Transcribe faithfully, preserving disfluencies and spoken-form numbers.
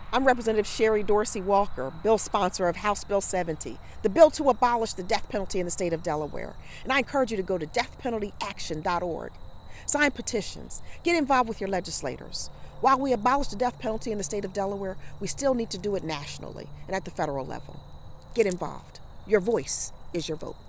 I'm Representative Sherry Dorsey Walker, bill sponsor of House Bill seventy, the bill to abolish the death penalty in the state of Delaware. And I encourage you to go to death penalty action dot org. Sign petitions. Get involved with your legislators. While we abolish the death penalty in the state of Delaware, we still need to do it nationally and at the federal level. Get involved. Your voice is your vote.